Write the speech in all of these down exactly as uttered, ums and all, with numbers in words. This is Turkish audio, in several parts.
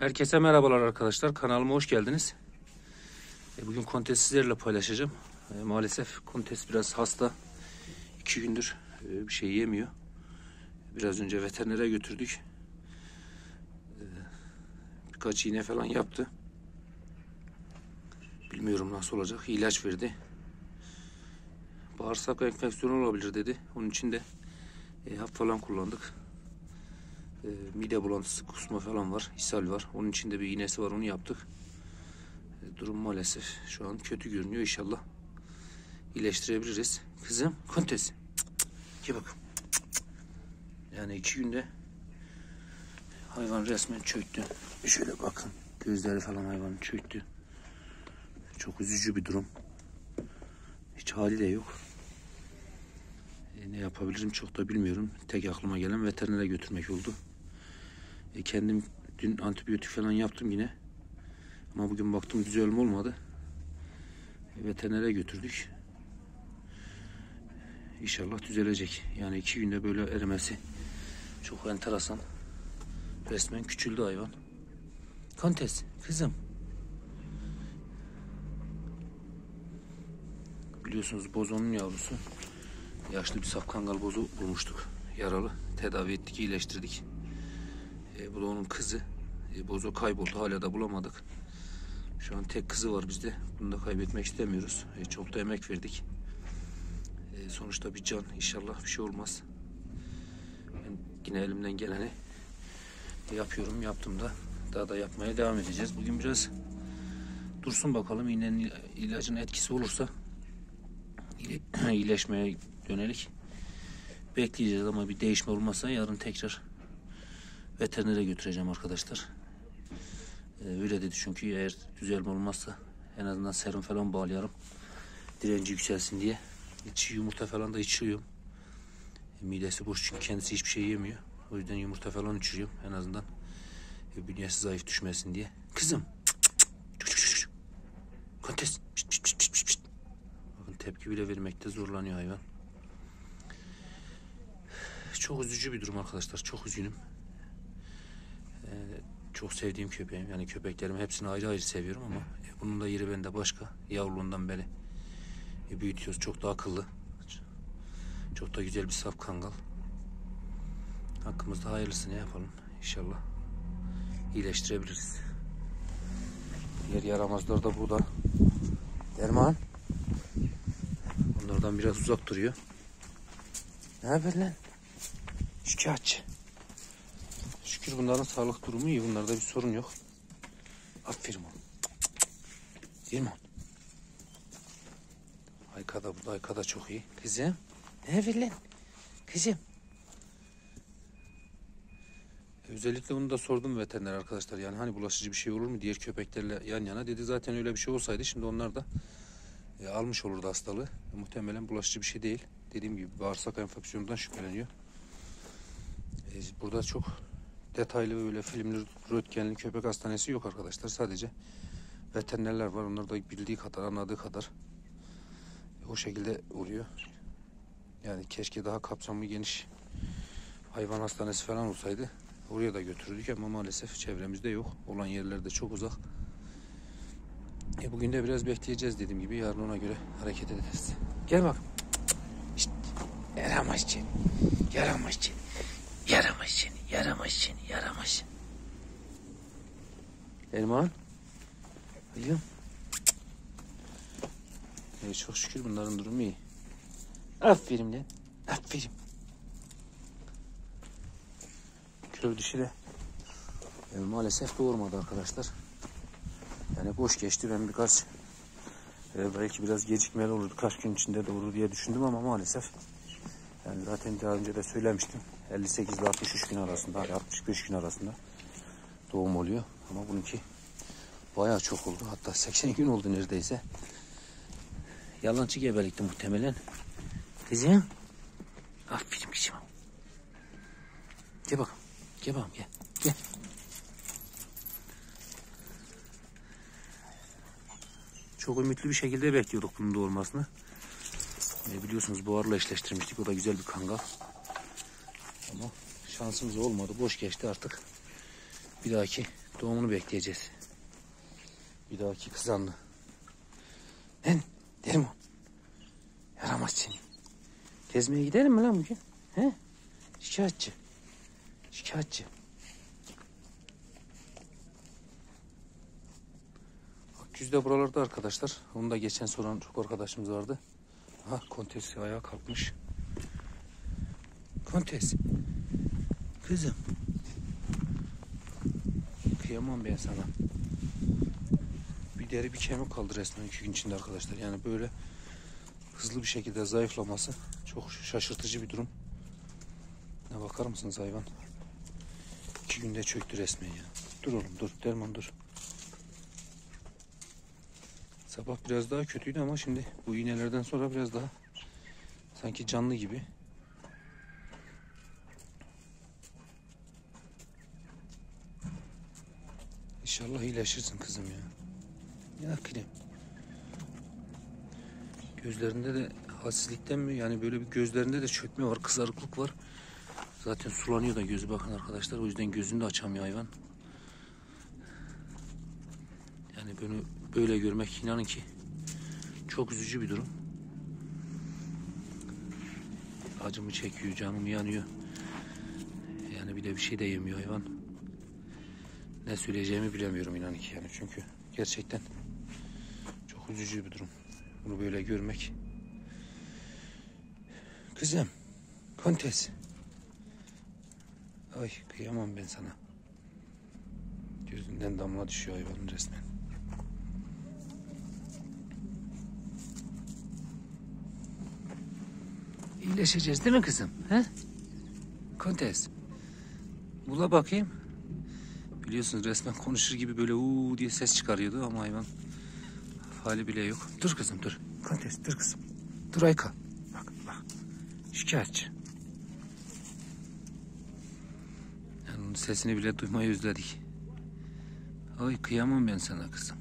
Herkese merhabalar arkadaşlar. Kanalıma hoş geldiniz. Bugün Kontes sizlerle paylaşacağım. Maalesef Kontes biraz hasta. İki gündür bir şey yemiyor. Biraz önce veterinere götürdük. Birkaç iğne falan yaptı. Bilmiyorum nasıl olacak. İlaç verdi. Bağırsak enfeksiyonu olabilir dedi. Onun için de hap falan kullandık. E, mide bulantısı, kusma falan var, ishal var. Onun içinde bir iğnesi var, onu yaptık. E, durum maalesef şu an kötü görünüyor. İnşallah iyileştirebiliriz. Kızım, Kontes. Gel bakalım. Yani iki günde hayvan resmen çöktü. Şöyle bakın, gözleri falan hayvanın çöktü. Çok üzücü bir durum. Hiç hali de yok. E, ne yapabilirim çok da bilmiyorum. Tek aklıma gelen veterinere götürmek oldu. E, kendim dün antibiyotik falan yaptım yine. Ama bugün baktım düzelme olmadı. E, veterinere götürdük. İnşallah düzelecek. Yani iki günde böyle erimesi çok enteresan. Resmen küçüldü hayvan. Kontes, kızım. Biliyorsunuz bozonun yavrusu. Yaşlı bir safkangal bozu bulmuştuk. Yaralı. Tedavi ettik, iyileştirdik. E, bu da onun kızı. E, bozo kayboldu. Hala da bulamadık. Şu an tek kızı var bizde. Bunu da kaybetmek istemiyoruz. E, çok da emek verdik. E, sonuçta bir can. İnşallah bir şey olmaz. Ben yine elimden geleni yapıyorum. Yaptım da. Daha da yapmaya devam edeceğiz. Bugün biraz dursun bakalım. İğnenin, ilacın etkisi olursa iyileşmeye yönelik bekleyeceğiz ama bir değişme olmazsa yarın tekrar veterinere götüreceğim arkadaşlar. Ee, öyle dedi çünkü eğer düzelme olmazsa en azından serum falan bağlayalım. Direnci yükselsin diye. Çiğ yumurta falan da içiyorum. E, midesi boş çünkü kendisi hiçbir şey yemiyor. O yüzden yumurta falan içiriyorum en azından. E, bünyesi zayıf düşmesin diye. Kızım. Kontes. Bakın tepki bile vermekte zorlanıyor hayvan. Çok üzücü bir durum arkadaşlar. Çok üzgünüm. Ee, çok sevdiğim köpeğim. Yani köpeklerimi hepsini ayrı ayrı seviyorum ama e, bunun da yeri bende başka. Yavruluğundan beri e, büyütüyoruz. Çok da akıllı. Çok da güzel bir saf kangal. Hakkımızda hayırlısını yapalım. İnşallah iyileştirebiliriz. Diğer yaramazlar da burada. Derman. Onlardan biraz uzak duruyor. Ne haber lan? Şikayetçi. Şükür bunların sağlık durumu iyi. Bunlarda bir sorun yok. Aferin oğlum. Değil mi oğlum? Ayka da burada. Ayka da çok iyi. Kızım. Ne haber lan? Kızım. Özellikle bunu da sordum veteriner arkadaşlar. Yani hani bulaşıcı bir şey olur mu diğer köpeklerle yan yana. Dedi zaten öyle bir şey olsaydı şimdi onlar da e, almış olurdu hastalığı. E, muhtemelen bulaşıcı bir şey değil. Dediğim gibi bağırsak enfeksiyonundan şüpheleniyor. E, burada çok detaylı böyle filmli, röntgenli köpek hastanesi yok arkadaşlar. Sadece veterinerler var. Onlar da bildiği kadar, anladığı kadar e, o şekilde oluyor. Yani keşke daha kapsamlı, geniş hayvan hastanesi falan olsaydı. Oraya da götürdük ama maalesef çevremizde yok. Olan yerlerde çok uzak. E bugün de biraz bekleyeceğiz dediğim gibi. Yarın ona göre hareket edeceğiz. Gel bak. Şşt. Yaramaz seni. Yaramaz seni. Yaramaz seni. Yaramaz seni. Yaramaz. Erman. Biliyorum. E çok şükür bunların durumu iyi. Aferin lan. Aferin. Kör dişi de e, maalesef doğurmadı arkadaşlar. Yani boş geçti. Ben birkaç e, belki biraz gecikmeli olur. Kaç gün içinde doğurur diye düşündüm ama maalesef yani zaten daha önce de söylemiştim. elli sekiz ile altmış üç gün arasında, altmış beş gün arasında doğum oluyor. Ama bununki bayağı çok oldu. Hatta seksen gün oldu neredeyse. Yalancı gebelikti muhtemelen. Kızım. Aferin kızım. Gel bakalım. Gel bakalım gel. Gel. Çok ümitli bir şekilde bekliyorduk bunun doğurmasını. E, biliyorsunuz buharla eşleştirmiştik. O da güzel bir kangal. Ama şansımız olmadı. Boş geçti artık. Bir dahaki doğumunu bekleyeceğiz. Bir dahaki kızanlı. Lan derim o. Yaramaz seni. Gezmeye gidelim mi lan bugün? He? Şikayetçi. Şikayetçi. Akgüz de buralarda arkadaşlar. Onu da geçen soran çok arkadaşımız vardı. Ha, Kontes ayağa kalkmış. Kontes. Kızım. Kıyamam ben sana. Bir deri bir kemik kaldı resmen iki gün içinde arkadaşlar. Yani böyle hızlı bir şekilde zayıflaması çok şaşırtıcı bir durum. Ne bakar mısınız hayvan? İki günde çöktü resmen ya. Dur oğlum dur. Derman dur. Sabah biraz daha kötüydü ama şimdi bu iğnelerden sonra biraz daha sanki canlı gibi. İnşallah iyileşirsin kızım ya. Ya kızım. Gözlerinde de halsizlikten mi? Yani böyle bir gözlerinde de çökme var, kızarıklık var. Zaten sulanıyor da gözü bakın arkadaşlar. O yüzden gözünü de açamıyor hayvan. Yani bunu böyle görmek inanın ki çok üzücü bir durum. Acımı çekiyor, canım yanıyor. Yani bir de bir şey de yemiyor hayvan. Ne söyleyeceğimi bilemiyorum inanın ki yani. Çünkü gerçekten çok üzücü bir durum. Bunu böyle görmek. Kızım, Kontes. Ay kıyamam ben sana. Gözünden damla düşüyor hayvanın resmen. İyileşeceğiz değil mi kızım? He? Kontes. Bula bakayım. Biliyorsunuz resmen konuşur gibi böyle uuu diye ses çıkarıyordu ama hayvan hali bile yok. Dur kızım dur. Kontes dur kızım. Dur Ayka. Bak bak. Şikayetçi. Yani onun sesini bile duymayı özledik. Ay kıyamam ben sana kızım.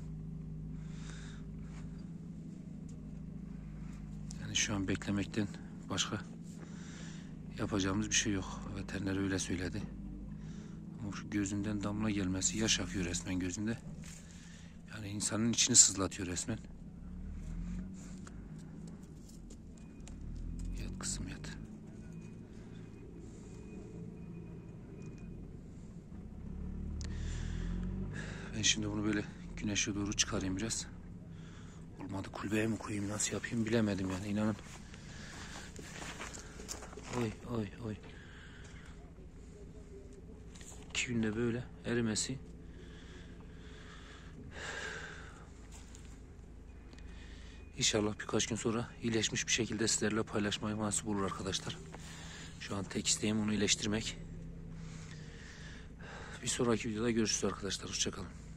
Yani şu an beklemekten başka yapacağımız bir şey yok. Veteriner öyle söyledi. Ama şu gözünden damla gelmesi, yaş akıyor resmen gözünde. Yani insanın içini sızlatıyor resmen. Yat kızım yat. Ben şimdi bunu böyle güneşe doğru çıkarayım biraz. Olmadı kulübeye mi koyayım, nasıl yapayım bilemedim yani inanın. Oy oy oy. İki günde böyle erimesi. İnşallah birkaç gün sonra iyileşmiş bir şekilde sizlerle paylaşmayı nasip olur arkadaşlar. Şu an tek isteğim onu iyileştirmek. Bir sonraki videoda görüşürüz arkadaşlar. Hoşça kalın.